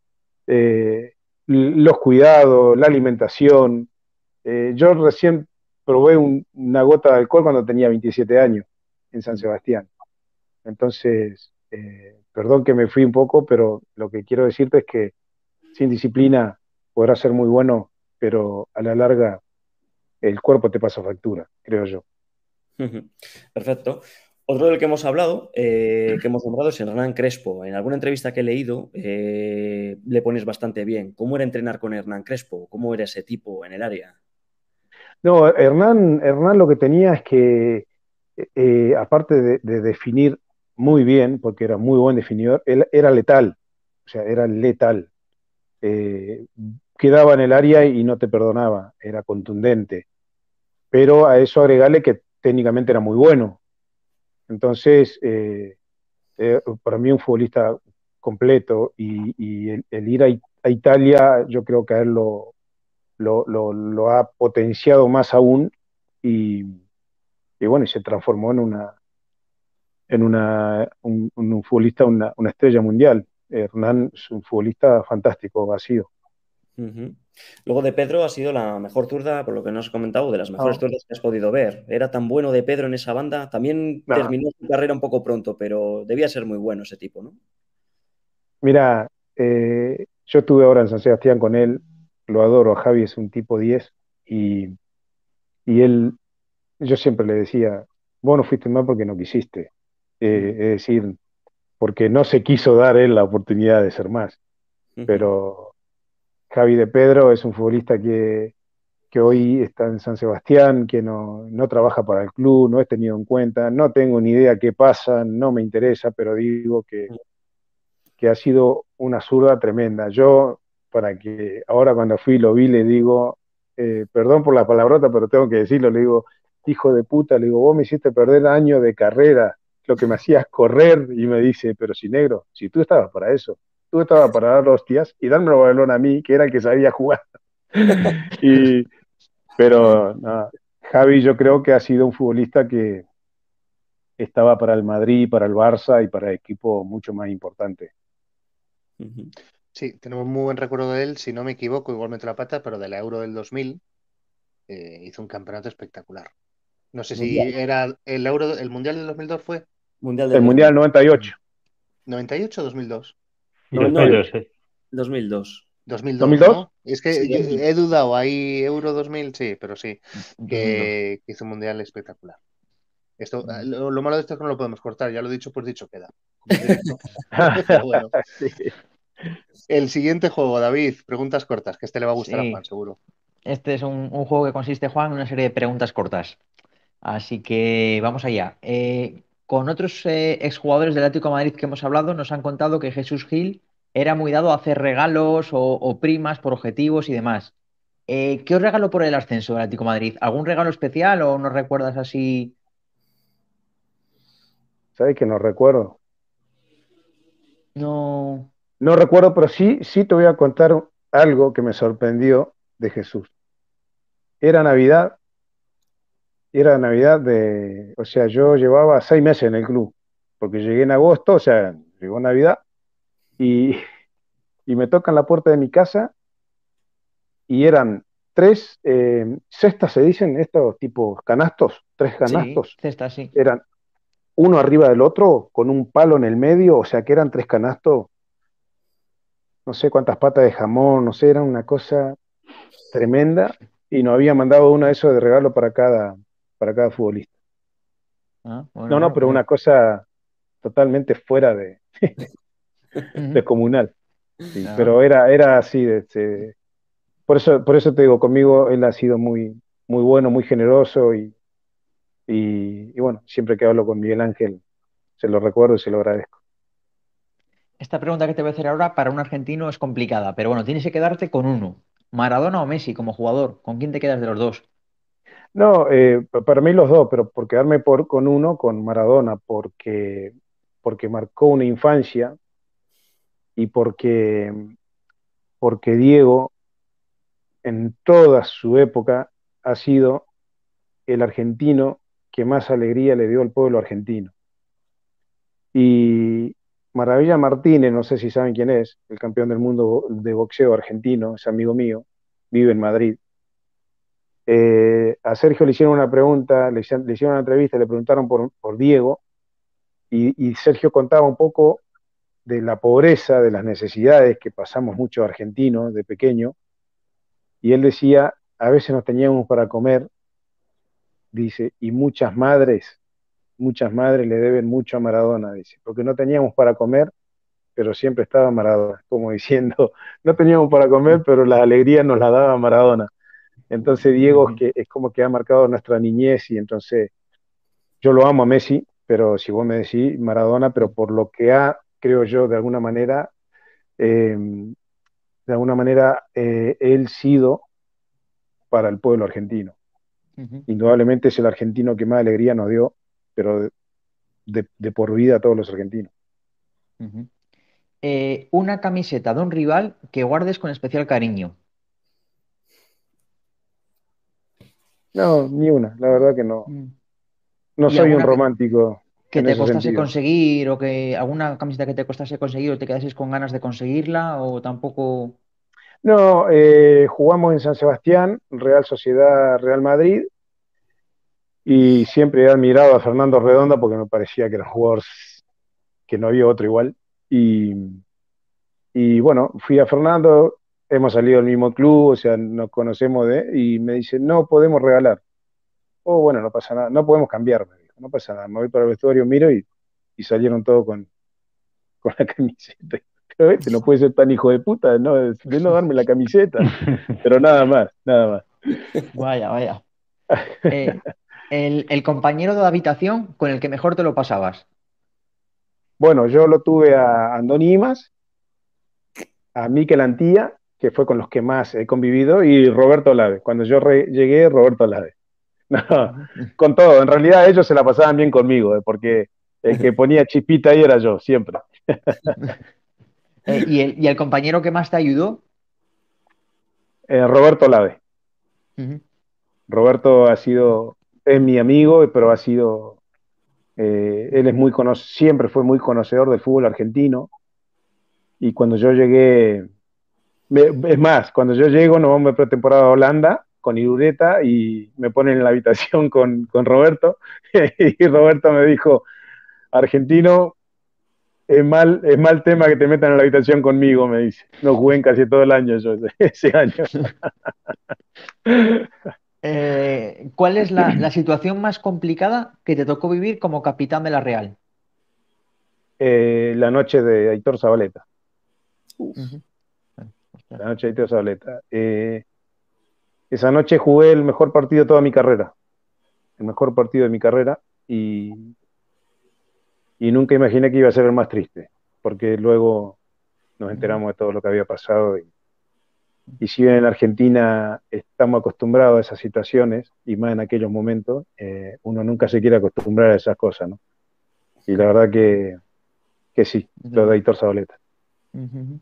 eh, los cuidados, la alimentación. Yo recién probé una gota de alcohol cuando tenía 27 años en San Sebastián. Entonces, perdón que me fui un poco, pero lo que quiero decirte es que sin disciplina podrás ser muy bueno, pero a la larga el cuerpo te pasa factura, creo yo. Perfecto. Otro del que hemos hablado, que hemos nombrado, es Hernán Crespo. En alguna entrevista que he leído, le pones bastante bien. ¿Cómo era entrenar con Hernán Crespo? ¿Cómo era ese tipo en el área? No, Hernán lo que tenía es que, aparte de definir muy bien, porque era muy buen definidor, él era letal, o sea, era letal. Eh, Quedaba en el área y no te perdonaba, era contundente. Pero a eso agregarle que técnicamente era muy bueno. Entonces, para mí un futbolista completo y el ir a Italia, yo creo que a él lo ha potenciado más aún y, y bueno, y se transformó en un futbolista, una estrella mundial. Hernán es un futbolista fantástico, ha sido. Ujú. Luego de Pedro ha sido la mejor zurda, por lo que nos has comentado, de las mejores No, zurdas que has podido ver. Era tan bueno de Pedro en esa banda. También no. terminó su carrera un poco pronto, pero debía ser muy bueno ese tipo, ¿no? Mira, yo estuve ahora en San Sebastián con él, lo adoro, a Javi es un tipo 10 y, y él, yo siempre le decía, vos no fuiste mal porque no quisiste. Es decir, porque no se quiso dar él la oportunidad de ser más. Ujú. Pero Javi de Pedro es un futbolista que hoy está en San Sebastián, que no trabaja para el club, no es tenido en cuenta, no tengo ni idea qué pasa, no me interesa, pero digo que ha sido una zurda tremenda. Yo, para que ahora cuando fui lo vi, le digo, perdón por la palabrota, pero tengo que decirlo, le digo, hijo de puta, le digo, vos me hiciste perder años de carrera, lo que me hacías correr, y me dice, pero si negro, si tú estabas para eso, tú estabas para dar hostias y darme el balón a mí, que era el que sabía jugar. y, pero no, Javi yo creo que ha sido un futbolista que estaba para el Madrid, para el Barça y para equipos mucho más importantes. Sí, tenemos muy buen recuerdo de él, si no me equivoco, igual meto la pata, pero de la Euro del 2000 hizo un campeonato espectacular. No sé Mundial. si era el Mundial del 2002 fue Mundial El del Mundial 98. 98 o 2002. Y No, 2002, 2002. 2002, 2002. ¿no? Es Sí, que he dudado ahí, Euro 2000, sí, pero sí, 2002. que hizo un mundial espectacular. Esto, lo malo de esto es que no lo podemos cortar, ya lo he dicho, pues dicho queda. Como es directo. Pero bueno. Sí. El siguiente juego, David, preguntas cortas, que este le va a gustar a Sí, Juan, seguro. este es un juego que consiste, Juan, en una serie de preguntas cortas. Así que vamos allá. Con otros exjugadores del Atlético de Madrid que hemos hablado, nos han contado que Jesús Gil era muy dado a hacer regalos o primas por objetivos y demás. ¿Qué os regaló por el ascenso del Atlético de Madrid? ¿Algún regalo especial o no recuerdas así? ¿Sabes que no recuerdo? No. No recuerdo, pero sí te voy a contar algo que me sorprendió de Jesús. Era Navidad, o sea, yo llevaba 6 meses en el club, porque llegué en agosto, o sea, llegó Navidad, y, y me tocan la puerta de mi casa, y eran tres cestas, se dicen, estos tipos canastos, tres Sí, canastos, cesta, sí. eran uno arriba del otro, con un palo en el medio, o sea, que eran tres canastos, no sé cuántas patas de jamón, no sé, era una cosa tremenda, y nos había mandado uno de esos de regalo para cada futbolista. Ah, bueno, No, bueno, pero pues. una cosa totalmente fuera de Ujú. descomunal. Sí, Ah, pero era así. Por eso te digo, conmigo él ha sido muy, muy bueno, muy generoso y bueno, siempre que hablo con Miguel Ángel, se lo recuerdo y se lo agradezco. esta pregunta que te voy a hacer ahora para un argentino es complicada, pero bueno, tienes que quedarte con uno. ¿Maradona o Messi como jugador? ¿Con quién te quedas de los dos? No, para mí los dos, pero por quedarme con uno, con Maradona, porque marcó una infancia y porque Diego en toda su época ha sido el argentino que más alegría le dio al pueblo argentino. Y Maravilla Martínez, no sé si saben quién es, el campeón del mundo de boxeo argentino, es amigo mío, vive en Madrid. A Sergio le hicieron una pregunta, le hicieron una entrevista, le preguntaron por Diego, y Sergio contaba un poco de la pobreza, de las necesidades que pasamos muchos argentinos de pequeño, y él decía, a veces no teníamos para comer, dice, y muchas madres le deben mucho a Maradona, dice, porque no teníamos para comer, pero siempre estaba Maradona, como diciendo, no teníamos para comer, pero las alegrías nos las daba Maradona. Entonces Diego Ujú, es como que ha marcado nuestra niñez y entonces yo lo amo a Messi, pero si vos me decís Maradona, pero por lo que ha, creo yo, él sido para el pueblo argentino. ujú, Indudablemente es el argentino que más alegría nos dio, pero de por vida a todos los argentinos. ujú. Una camiseta de un rival que guardes con especial cariño. No, ni una, la verdad que no. Mm. No ¿Y soy un alguna romántico que en te ese costase sentido. conseguir o que alguna camiseta que te costase conseguir o te quedases con ganas de conseguirla o tampoco? No, jugamos en San Sebastián, Real Sociedad, Real Madrid, y siempre he admirado a Fernando Redonda porque me parecía que era un jugador que no había otro igual. Y, y bueno, fui a Fernando, hemos salido del mismo club, o sea, nos conocemos y me dice, no podemos regalar. Oh, bueno, no pasa nada, no podemos cambiar, me dijo, no pasa nada, me voy para el vestuario, miro y salieron todos con la camiseta. Pero este no puede ser tan hijo de puta, ¿no? De no darme la camiseta. Pero nada más, nada más. Vaya, vaya. Eh, el compañero de habitación con el que mejor te lo pasabas. Bueno, yo lo tuve a Andoni Imas, a Mikel Antía, que fue con los que más he convivido, y Roberto Olave. Cuando yo llegué, Roberto Olave. No, con todo, en realidad ellos se la pasaban bien conmigo, porque el que ponía chispita ahí era yo, siempre. ¿Y el compañero que más te ayudó? Roberto Olave. Ujú. Roberto es mi amigo, pero él siempre fue muy conocedor del fútbol argentino, y cuando yo llegué, es más, cuando yo llego nos vamos de pretemporada a Holanda con Irureta y me ponen en la habitación con Roberto y Roberto me dijo, argentino, es mal tema que te metan en la habitación conmigo, me dice. No jugué en casi todo el año yo, ese año. ¿Cuál es la situación más complicada que te tocó vivir como capitán de la Real? La noche de Aitor Zabaleta. Ujú. La noche de Aitor Zabaleta. Esa noche jugué el mejor partido de toda mi carrera. El mejor partido de mi carrera y nunca imaginé que iba a ser el más triste, porque luego nos enteramos de todo lo que había pasado y si bien en Argentina estamos acostumbrados a esas situaciones, y más en aquellos momentos, uno nunca se quiere acostumbrar a esas cosas, ¿no? Y la verdad que sí, lo de Aitor Zabaleta. Ujú.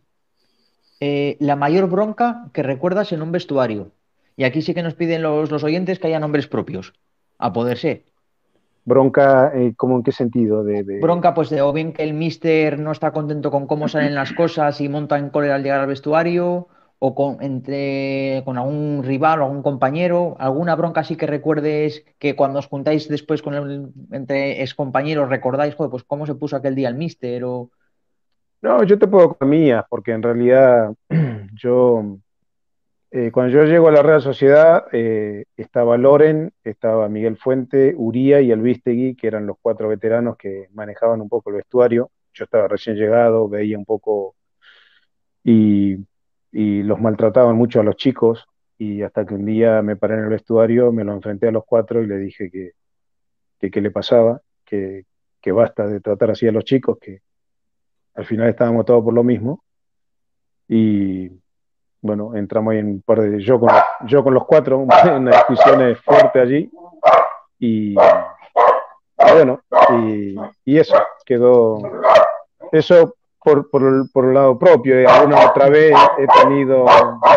La mayor bronca que recuerdas en un vestuario. Y aquí sí que nos piden los oyentes que haya nombres propios, a poder ser. Bronca, ¿cómo en qué sentido? Bronca, pues de o bien que el mister no está contento con cómo salen las cosas y monta en cólera al llegar al vestuario, o con algún rival o algún compañero, alguna bronca así que recuerdes que cuando os juntáis después entre excompañeros recordáis, joder, pues cómo se puso aquel día el mister o... No, yo te puedo con mías, porque en realidad yo, cuando yo llego a la Real Sociedad, estaba Loren, estaba Miguel Fuente, Uría y Elvistegui, que eran los 4 veteranos que manejaban un poco el vestuario. Yo estaba recién llegado, veía un poco y, y los maltrataban mucho a los chicos, y hasta que un día me paré en el vestuario, me lo enfrenté a los 4 y le dije que qué le pasaba, que basta de tratar así a los chicos, que al final estábamos todos por lo mismo. Y bueno, entramos ahí en un par de. Yo con los 4, en una discusión fuerte allí. Y bueno, y eso, quedó. Eso por el lado propio. Alguna otra vez he tenido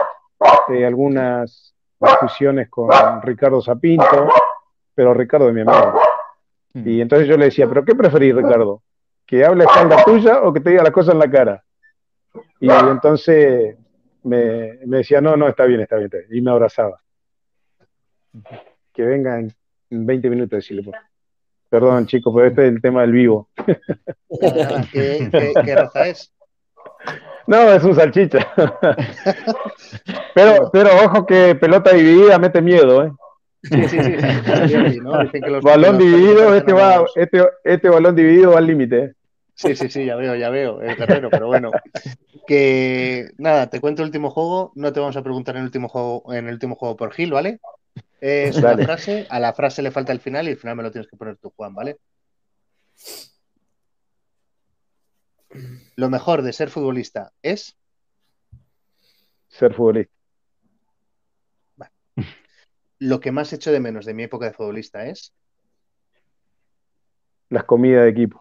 algunas discusiones con Ricardo Sapinto, pero Ricardo es mi amigo. Y entonces yo le decía, ¿pero qué preferís, Ricardo? ¿Que hable a espalda tuya o que te diga las cosas en la cara? Y entonces me decía, no, no, está bien, está bien, está bien. Y me abrazaba. Que venga en 20 minutos, decirle. Pues. Perdón, chicos, pero este es el tema del vivo. Nada, ¿qué raza es? No, es un salchicha. pero ojo que pelota dividida mete miedo, ¿eh? Sí, sí, sí. ¿No? Dicen que balón dividido, los... este balón dividido va al límite, ¿eh? Sí, sí, sí, ya veo, el guerrero, pero bueno. Que nada, te cuento el último juego, no te vamos a preguntar en el último juego por Gil, ¿vale? Es una Dale. frase, a la frase le falta el final y el final me lo tienes que poner tú, Juan, ¿vale? Lo mejor de ser futbolista es... Ser futbolista. Vale. Lo que más echo de menos de mi época de futbolista es... Las comidas de equipo.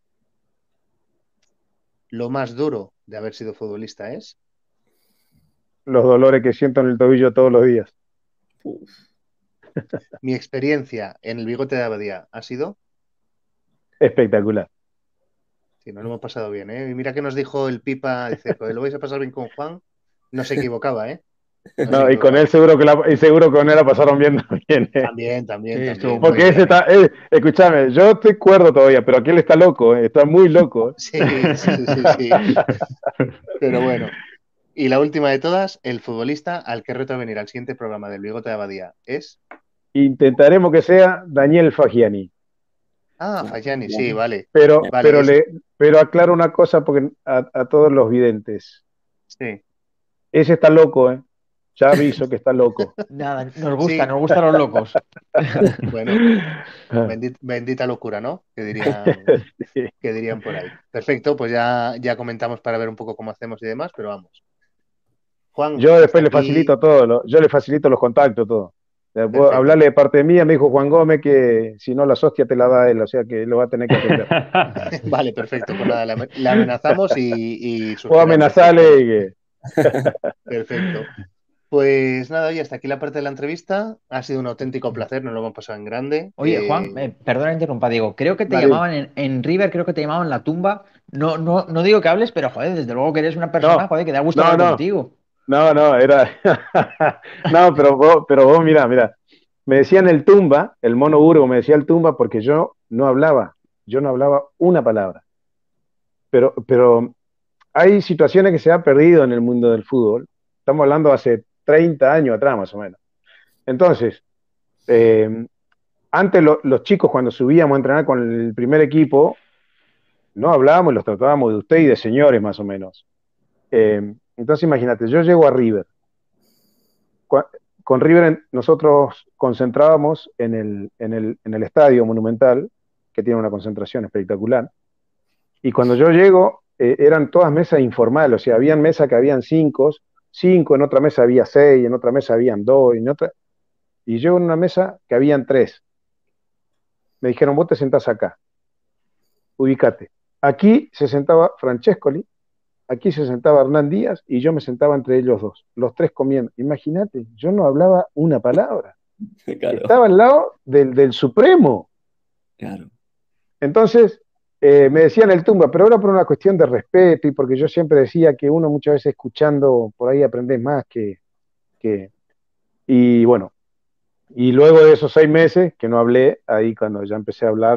Lo más duro de haber sido futbolista es... Los dolores que siento en el tobillo todos los días. Mi experiencia en el Bigote de Abadía ha sido... Espectacular. Sí, nos lo hemos pasado bien, ¿eh? Y mira que nos dijo el Pipa, dice, pues lo vais a pasar bien con Juan. No se equivocaba, ¿eh? No, y con él seguro con él la pasaron bien también. También. Porque ese está, escúchame, yo estoy cuerdo todavía, pero aquel está loco, está muy loco. Sí. Pero bueno. Y la última de todas, el futbolista al que reto a venir al siguiente programa del Bigote de Abadía es... Intentaremos que sea Daniel Fagiani. Ah, Fagiani, sí, vale. Pero vale, aclaro una cosa porque a todos los videntes. Sí. Ese está loco, ¿eh? Ya aviso que está loco. Nada, Sí. nos gustan los locos. Bueno, bendita locura, ¿no? Sí. Que dirían por ahí. Perfecto, pues ya comentamos para ver un poco cómo hacemos y demás, pero vamos. Juan, Yo hasta después le aquí. facilito todo, yo le facilito los contactos, todo. Puedo Perfecto. hablarle de parte de mía, me dijo Juan Gómez que si no las hostias te la da él, o sea que lo va a tener que atender. Vale, perfecto. Pues nada, le amenazamos y Puedo surgirá amenazarle y que... perfecto. Pues nada, oye, hasta aquí la parte de la entrevista. Ha sido un auténtico placer, nos lo hemos pasado en grande. Oye, Juan, perdona interrumpa, Diego. Creo que te Vale. llamaban en River, creo que te llamaban La Tumba. No digo que hables, pero joder, desde luego que eres una persona, No, joder, que da gusto no, hablar no. contigo. No, era... No, pero vos, mira. Me decían el tumba, el mono Burgo me decía el tumba porque yo no hablaba una palabra. Pero hay situaciones que se han perdido en el mundo del fútbol. Estamos hablando hace 30 años atrás, más o menos. Entonces, antes los chicos cuando subíamos a entrenar con el primer equipo, no hablábamos, los tratábamos de usted y de señores, más o menos. Entonces, imagínate, yo llego a River. Con River nosotros concentrábamos en el estadio Monumental, que tiene una concentración espectacular. Y cuando yo llego, eran todas mesas informales, o sea, habían mesas que habían cinco, en otra mesa había 6, en otra mesa habían 2, y yo en una mesa que habían 3. Me dijeron, vos te sentás acá, ubicate. Aquí se sentaba Francescoli, aquí se sentaba Hernán Díaz, y yo me sentaba entre ellos dos, los 3 comiendo. Imagínate, yo no hablaba una palabra. Claro, Estaba al lado del Supremo. claro. Entonces, me decían el tumba, pero era por una cuestión de respeto y porque yo siempre decía que uno muchas veces escuchando por ahí aprendés más y bueno, y luego de esos 6 meses que no hablé, ahí cuando ya empecé a hablar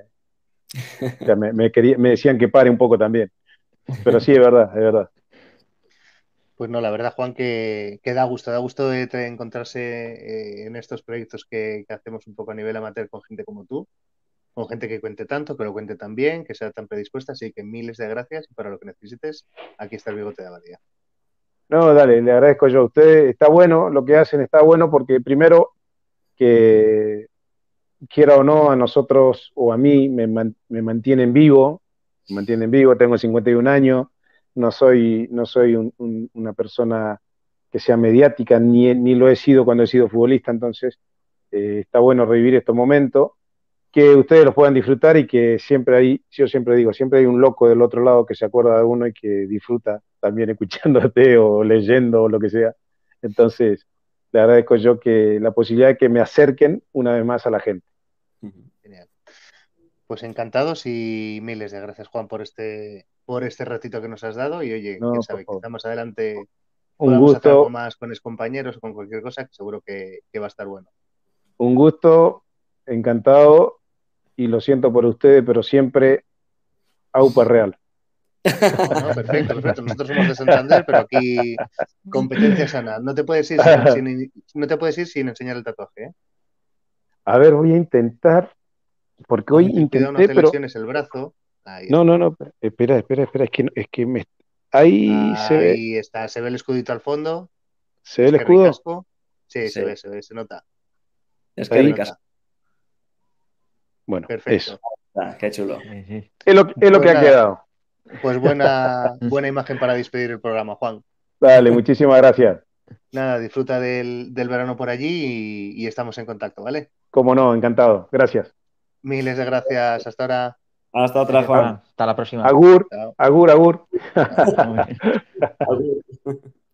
me decían que pare un poco también. Pero sí, es verdad, es verdad. Pues no, la verdad, Juan, que da gusto de encontrarse en estos proyectos que hacemos un poco a nivel amateur con gente como tú, con gente que cuente tanto, que lo cuente tan bien, que sea tan predispuesta, así que miles de gracias y para lo que necesites, aquí está el Bigote de Abadía. No, dale, le agradezco yo a usted. Está bueno, lo que hacen está bueno porque primero que quiera o no, a nosotros o a mí me mantienen vivo, tengo 51 años, no soy una persona que sea mediática, ni lo he sido cuando he sido futbolista, entonces está bueno revivir estos momentos, que ustedes los puedan disfrutar y que siempre hay, yo siempre digo, siempre hay un loco del otro lado que se acuerda de uno y que disfruta también escuchándote o leyendo o lo que sea. Entonces, le agradezco yo que la posibilidad de que me acerquen una vez más a la gente. Genial. Pues encantados y miles de gracias, Juan, por este ratito que nos has dado. Y oye, No, quién por sabe, favor. quizá más adelante Un podamos hacer algo gusto, más con compañeros o con cualquier cosa, que seguro que va a estar bueno. un gusto, encantado, y lo siento por ustedes, pero siempre AUPA Real. No, perfecto. Nosotros somos de Santander, pero aquí competencia sana. No te puedes ir no te puedes ir sin enseñar el tatuaje, ¿eh? A ver, voy a intentar, porque hoy Cuidado, no intenté, te pero lesiones el brazo. Ahí no, está. espera, ahí Ahí está. Se ve el escudito al fondo. se ve Es el que escudo, ricasco. Sí, Sí. se ve, se nota. Es Se que ahí, ricas. bueno, Perfecto. eso, Qué chulo. es lo Pues que ha nada, quedado. pues buena imagen para despedir el programa, Juan. Dale, muchísimas gracias. Nada, disfruta del verano por allí y estamos en contacto, ¿vale? Como no, encantado, gracias. Miles de gracias. Hasta ahora. Hasta otra, Gracias, Juan. Juan. Hasta la próxima. Agur, Chao. agur, agur. Muy bien. Adiós.